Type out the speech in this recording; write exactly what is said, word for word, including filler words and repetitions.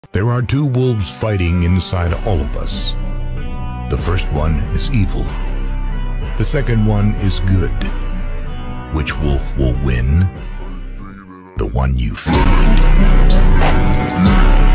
There are two wolves fighting inside all of us. The first one is evil. The second one is good. Which wolf will win? The one you feed.